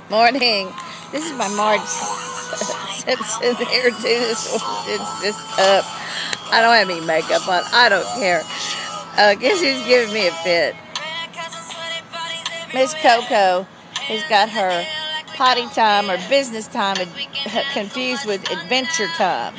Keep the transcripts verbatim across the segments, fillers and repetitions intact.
Morning. This is my Marge Simpson hairdo. This one, it's just up. I don't have any makeup on. I don't care. Uh, guess who's giving me a fit? Miss Coco has got her potty time or business time confused with adventure time.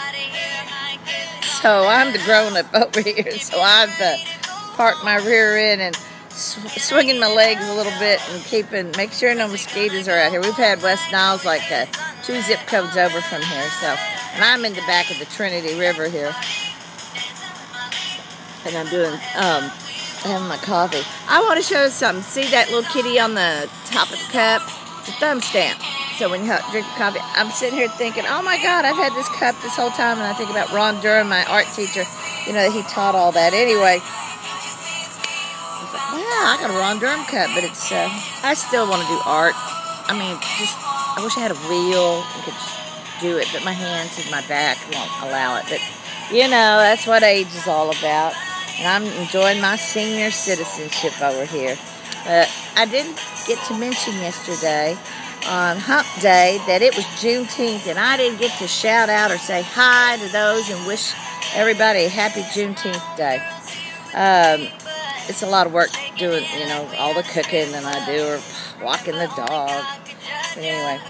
So I'm the grown-up over here. So I've uh, parked my rear end and sw swinging my legs a little bit and keeping, make sure no mosquitoes are out here. We've had West Niles like uh, two zip codes over from here. So, and I'm in the back of the Trinity River here, and I'm doing um, having my coffee. I want to show you something. See that little kitty on the top of the cup? It's a thumb stamp. So when you drink coffee, I'm sitting here thinking, oh my God, I've had this cup this whole time, and I think about Ron Durham, my art teacher. You know, he taught all that. Anyway, I was like, wow, I got a Ron Durham cup, but it's, uh, I still want to do art. I mean, just, I wish I had a wheel and could just do it, but my hands and my back won't allow it. But, you know, that's what age is all about. And I'm enjoying my senior citizenship over here. Uh, I didn't get to mention yesterday on Hump Day that it was Juneteenth, and I didn't get to shout out or say hi to those and wish everybody a happy Juneteenth day. Um, it's a lot of work doing, you know, all the cooking that I do or walking the dog. But anyway,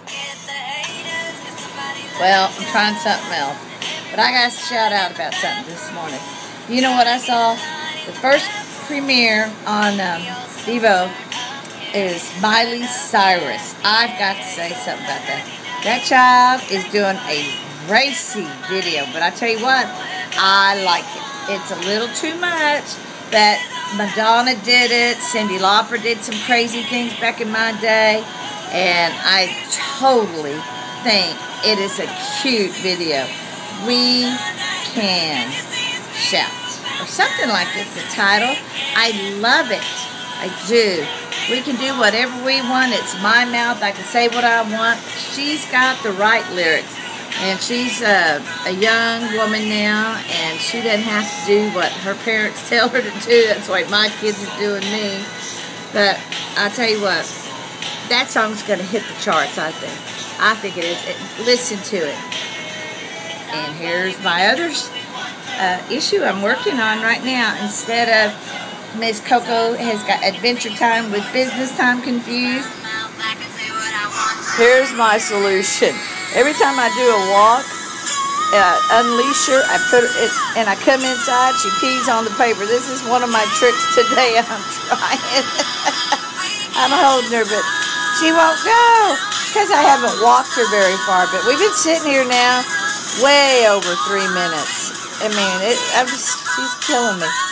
well, I'm trying something else. But I got to shout out about something this morning. You know what I saw? The first premiere on um, Devo is Miley Cyrus. I've got to say something about that. That child is doing a racy video, but I tell you what, I like it. It's a little too much, but Madonna did it. Cyndi Lauper did some crazy things back in my day, and I totally think it is a cute video. We can shout, or something like this, the title. I love it. I do. We can do whatever we want. It's my mouth. I can say what I want. She's got the right lyrics. And she's a, a young woman now, and she doesn't have to do what her parents tell her to do. That's what my kids are doing me. But I'll tell you what, that song's going to hit the charts, I think. I think it is. It, listen to it. And here's my other uh, issue I'm working on right now. Instead of Miss Coco has got adventure time with business time confused, here's my solution. Every time I do a walk, uh, unleash her, I put it, and I come inside, she pees on the paper. This is one of my tricks today. I'm trying. I'm holding her, but she won't go because I haven't walked her very far. But we've been sitting here now way over three minutes. I mean, it, I'm just, she's killing me.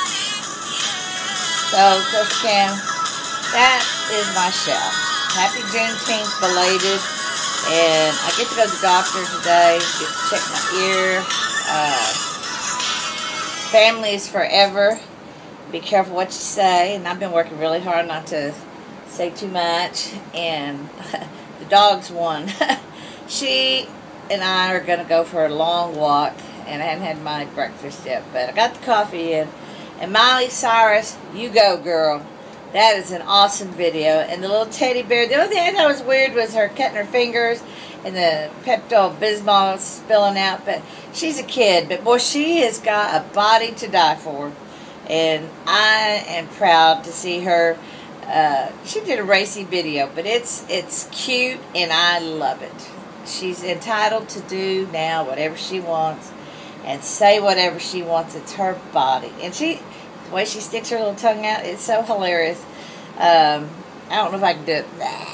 So, so Cam, that is my shout. Happy Juneteenth, belated. And I get to go to the doctor today, get to check my ear. Uh, family is forever. Be careful what you say. And I've been working really hard not to say too much. And the dog's won. She and I are going to go for a long walk. And I haven't had my breakfast yet. But I got the coffee in. And Miley Cyrus, you go, girl. That is an awesome video. And the little teddy bear. The only thing I thought was weird was her cutting her fingers and the Pepto-Bismol spilling out. But she's a kid. But, boy, she has got a body to die for. And I am proud to see her. Uh, she did a racy video. But it's, it's cute, and I love it. She's entitled to do now whatever she wants. And say whatever she wants. It's her body. And she, the way she sticks her little tongue out, it's so hilarious. Um, I don't know if I can do it.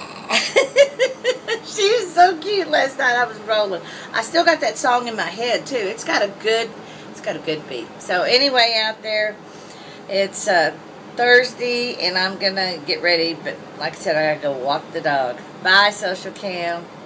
She was so cute last night. I was rolling. I still got that song in my head too. It's got a good, it's got a good beat. So anyway, out there, it's uh, Thursday, and I'm gonna get ready. But like I said, I gotta go walk the dog. Bye, Social Cam.